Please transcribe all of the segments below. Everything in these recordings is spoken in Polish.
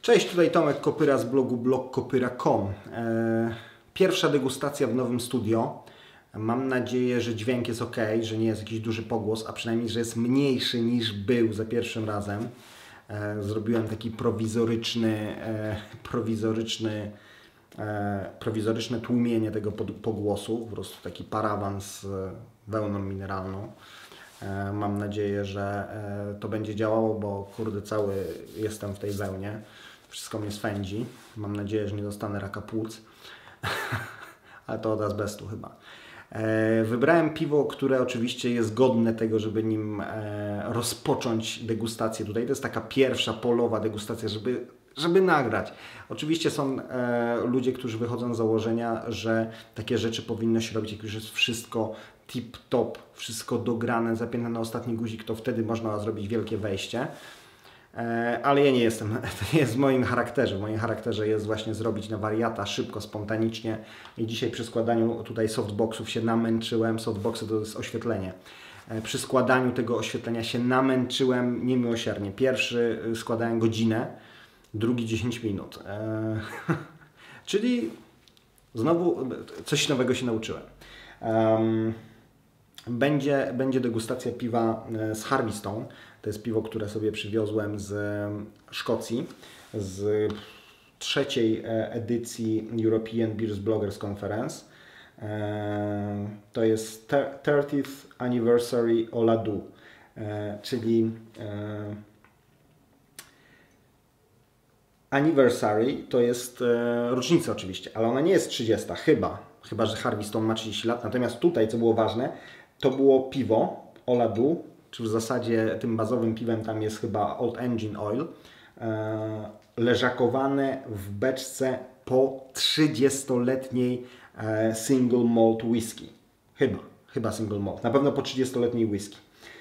Cześć, tutaj Tomek Kopyra z blogu blogkopyra.com. Pierwsza degustacja w nowym studio. Mam nadzieję, że dźwięk jest ok, że nie jest jakiś duży pogłos, a przynajmniej, że jest mniejszy niż był za pierwszym razem. Zrobiłem taki prowizoryczne tłumienie tego pogłosu, po prostu taki parawan z wełną mineralną. Mam nadzieję, że to będzie działało, bo kurde, cały jestem w tej wełnie. Wszystko mnie swędzi. Mam nadzieję, że nie dostanę raka płuc. Ale to od azbestu chyba. Wybrałem piwo, które oczywiście jest godne tego, żeby nim rozpocząć degustację. Tutaj to jest taka pierwsza polowa degustacja, żeby nagrać. Oczywiście są ludzie, którzy wychodzą z założenia, że takie rzeczy powinno się robić, jak już jest wszystko tip-top, wszystko dograne, zapięte na ostatni guzik, to wtedy można zrobić wielkie wejście. Ale ja nie jestem, to nie jest w moim charakterze. W moim charakterze jest właśnie zrobić na wariata, szybko, spontanicznie. I dzisiaj przy składaniu tutaj softboxów się namęczyłem. Softboxy to jest oświetlenie. Przy składaniu tego oświetlenia się namęczyłem niemiłosiernie. Pierwszy składałem godzinę, drugi 10 minut. Czyli znowu coś nowego się nauczyłem. Będzie degustacja piwa z Harvestone. To jest piwo, które sobie przywiozłem z Szkocji, z trzeciej edycji European Beers Bloggers Conference. To jest 30th Anniversary Oladu, czyli Anniversary to jest rocznica oczywiście, ale ona nie jest 30, chyba że Harvestone ma 30 lat. Natomiast tutaj, co było ważne, to było piwo Oladu, czy w zasadzie tym bazowym piwem tam jest chyba Old Engine Oil, leżakowane w beczce po 30-letniej single malt whisky. Chyba single malt. Na pewno po 30-letniej whisky.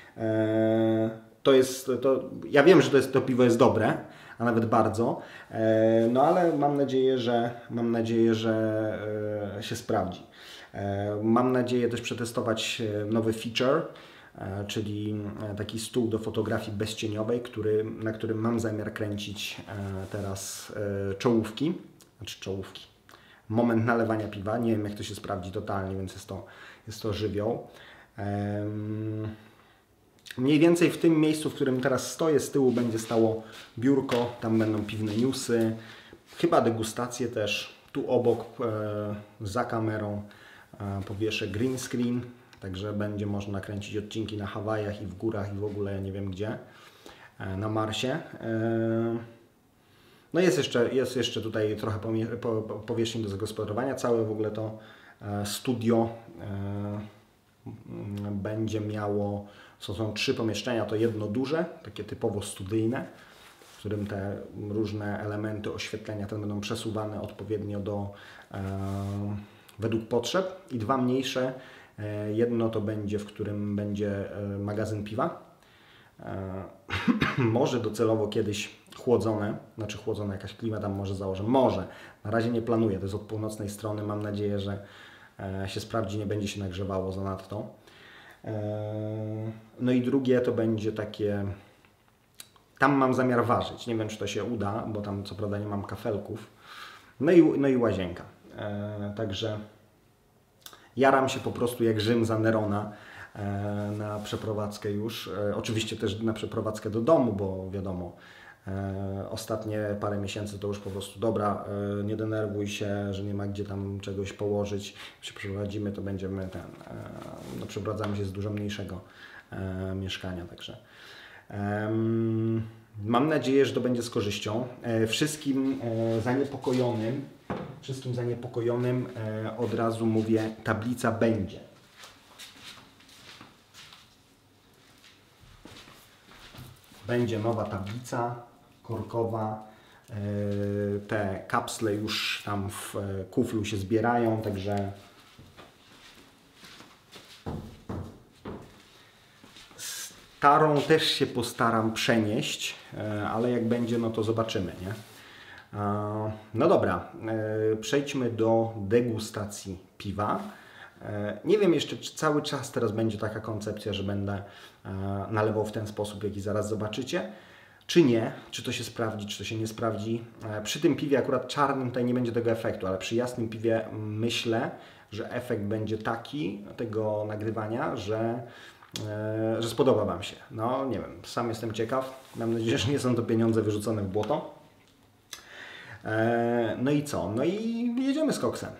Ja wiem, że to piwo jest dobre, a nawet bardzo, no ale mam nadzieję, że się sprawdzi. Mam nadzieję też przetestować nowy feature, czyli taki stół do fotografii bezcieniowej, na którym mam zamiar kręcić teraz czołówki. Moment nalewania piwa. Nie wiem, jak to się sprawdzi totalnie, więc jest to żywioł. Mniej więcej w tym miejscu, w którym teraz stoję, z tyłu będzie stało biurko, tam będą piwne newsy, chyba degustacje też. Tu obok, za kamerą, powieszę green screen, także będzie można nakręcić odcinki na Hawajach i w górach i w ogóle nie wiem gdzie, na Marsie. No jest jeszcze tutaj trochę powierzchni do zagospodarowania. Całe w ogóle to studio będzie miało, są 3 pomieszczenia, to jedno duże, takie typowo studyjne, w którym te różne elementy oświetlenia będą przesuwane odpowiednio według potrzeb, i 2 mniejsze. Jedno to będzie, w którym będzie magazyn piwa. Może docelowo kiedyś chłodzone, jakaś klima tam może założę. Może. Na razie nie planuję, to jest od północnej strony. Mam nadzieję, że się sprawdzi, nie będzie się nagrzewało zanadto. No i drugie to będzie takie... Tam mam zamiar ważyć. Nie wiem, czy to się uda, bo tam co prawda nie mam kafelków. No i łazienka. Także jaram się po prostu jak Rzym za Nerona na przeprowadzkę już. Oczywiście też na przeprowadzkę do domu, bo wiadomo, ostatnie parę miesięcy to już po prostu dobra, nie denerwuj się, że nie ma gdzie tam czegoś położyć. Jak się przeprowadzimy, to będziemy przeprowadzamy się z dużo mniejszego mieszkania, także mam nadzieję, że to będzie z korzyścią. Wszystkim zaniepokojonym od razu mówię, tablica będzie. Będzie nowa tablica korkowa. Te kapsle już tam w kuflu się zbierają, także starą też się postaram przenieść, ale jak będzie, no to zobaczymy, nie? No dobra, przejdźmy do degustacji piwa. Nie wiem jeszcze, czy cały czas teraz będzie taka koncepcja, że będę nalewał w ten sposób, jaki zaraz zobaczycie. czy nie, czy to się sprawdzi, czy to się nie sprawdzi. Przy tym piwie akurat czarnym tutaj nie będzie tego efektu, ale przy jasnym piwie myślę, że efekt będzie taki tego nagrywania, że spodoba Wam się. No nie wiem, sam jestem ciekaw. Mam nadzieję, że nie są to pieniądze wyrzucone w błoto. No i co? No i jedziemy z koksem.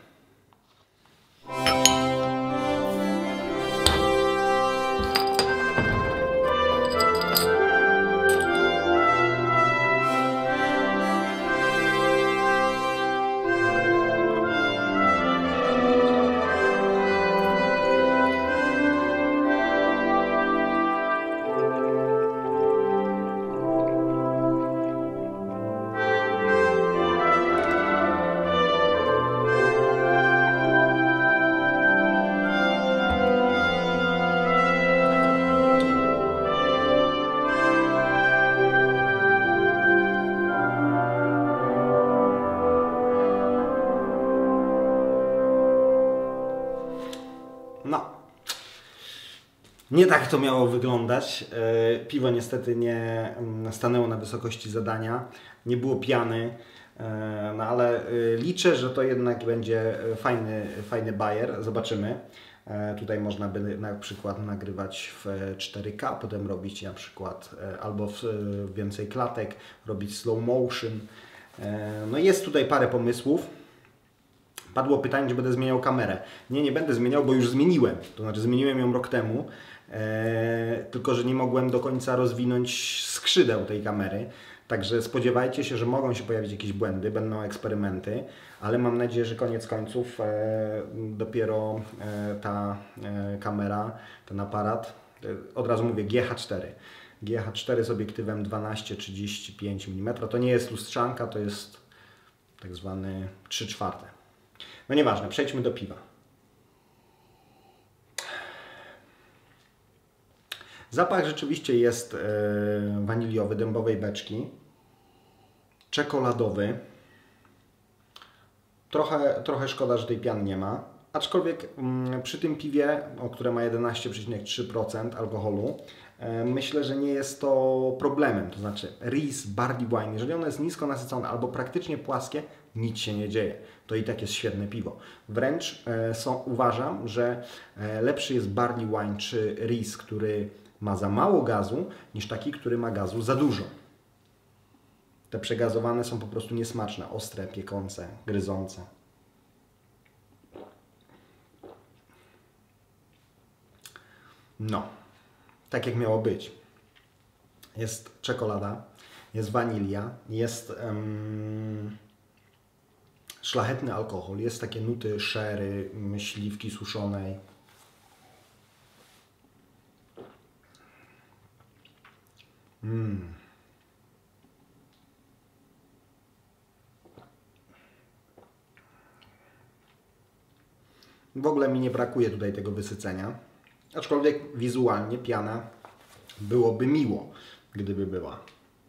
No, nie tak to miało wyglądać. Piwo niestety nie stanęło na wysokości zadania, nie było piany, no ale liczę, że to jednak będzie fajny bajer. Zobaczymy. Tutaj można by na przykład nagrywać w 4K, potem robić na przykład albo więcej klatek, robić slow motion. No jest tutaj parę pomysłów. Padło pytanie, czy będę zmieniał kamerę. Nie będę zmieniał, bo już zmieniłem. To znaczy zmieniłem ją rok temu, tylko że nie mogłem do końca rozwinąć skrzydeł tej kamery. Także spodziewajcie się, że mogą się pojawić jakieś błędy, będą eksperymenty, ale mam nadzieję, że koniec końców dopiero ta kamera, ten aparat, od razu mówię GH4. GH4 z obiektywem 12-35 mm. To nie jest lustrzanka, to jest tak zwany 3/4. No nieważne, przejdźmy do piwa. Zapach rzeczywiście jest waniliowy, dębowej beczki, czekoladowy. Trochę szkoda, że tej piany nie ma. Aczkolwiek przy tym piwie, które ma 11,3% alkoholu, myślę, że nie jest to problemem. To znaczy Ries, barley wine, jeżeli ono jest nisko nasycone albo praktycznie płaskie, nic się nie dzieje. To i tak jest świetne piwo. Wręcz uważam, że lepszy jest barley wine czy Ries, który ma za mało gazu, niż taki, który ma gazu za dużo. Te przegazowane są po prostu niesmaczne, ostre, piekące, gryzące. No, tak jak miało być. Jest czekolada, jest wanilia, jest szlachetny alkohol, jest takie nuty sherry, śliwki suszonej. W ogóle mi nie brakuje tutaj tego wysycenia, aczkolwiek wizualnie piana byłoby miło, gdyby była.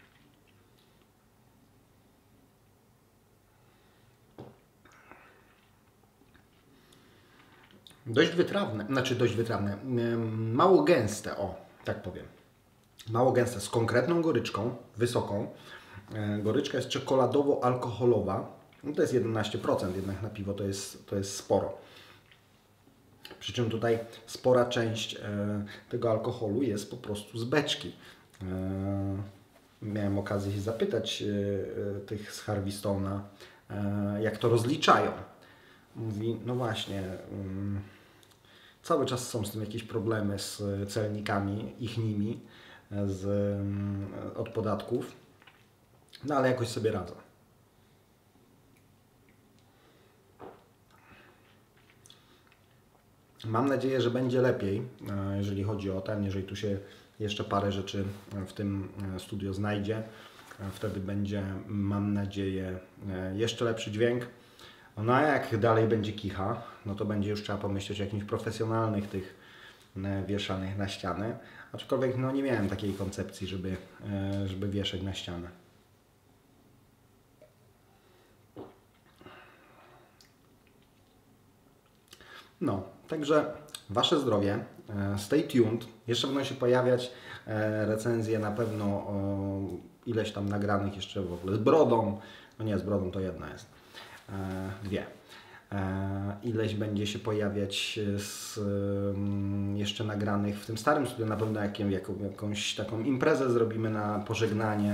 Dość wytrawne, mało gęste, o, tak powiem. Mało gęste, z konkretną goryczką, wysoką. Goryczka jest czekoladowo-alkoholowa. No to jest 11%, jednak na piwo to jest sporo. Przy czym tutaj spora część tego alkoholu jest po prostu z beczki. Miałem okazję się zapytać tych z Harveystona, jak to rozliczają. Mówi, no właśnie, cały czas są z tym jakieś problemy z celnikami, nimi od podatków, no ale jakoś sobie radzą. Mam nadzieję, że będzie lepiej, jeżeli chodzi o jeżeli tu się jeszcze parę rzeczy w tym studio znajdzie. Wtedy będzie, mam nadzieję, jeszcze lepszy dźwięk. No a jak dalej będzie kicha, no to będzie już trzeba pomyśleć o jakimś profesjonalnych tych wieszanych na ścianę. Aczkolwiek no nie miałem takiej koncepcji, żeby wieszać na ścianę. No, także Wasze zdrowie, stay tuned, jeszcze będą się pojawiać recenzje na pewno ileś tam nagranych jeszcze w ogóle z brodą. No nie, z brodą to jedna jest. Dwie. Ileś będzie się pojawiać jeszcze nagranych w tym starym studiu. Na pewno jakąś taką imprezę zrobimy na pożegnanie.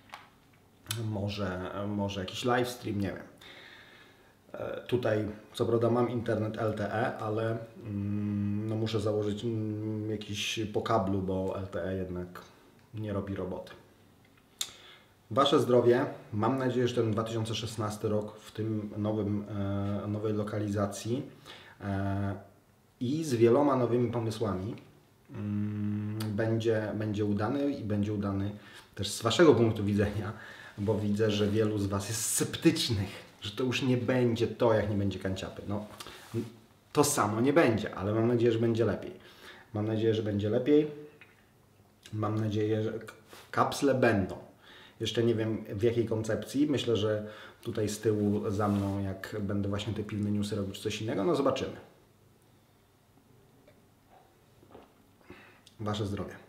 Może jakiś livestream, nie wiem. Tutaj co prawda mam internet LTE, ale no muszę założyć jakiś po kablu, bo LTE jednak nie robi roboty. Wasze zdrowie. Mam nadzieję, że ten 2016 rok w tym nowej lokalizacji i z wieloma nowymi pomysłami będzie udany i będzie udany też z Waszego punktu widzenia, bo widzę, że wielu z Was jest sceptycznych, że to już nie będzie to, jak nie będzie kanciapy. No, to samo nie będzie, ale mam nadzieję, że będzie lepiej. Mam nadzieję, że będzie lepiej. Mam nadzieję, że kapsle będą. Jeszcze nie wiem w jakiej koncepcji. Myślę, że tutaj z tyłu za mną, jak będę właśnie te pilne newsy robił czy coś innego, no zobaczymy. Wasze zdrowie.